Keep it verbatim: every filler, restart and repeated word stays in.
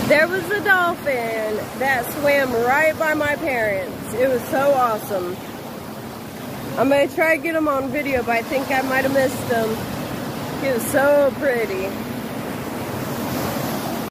There was a dolphin that swam right by my parents. It was so awesome. I'm gonna try to get him on video, but I think I might have missed him. He was so pretty.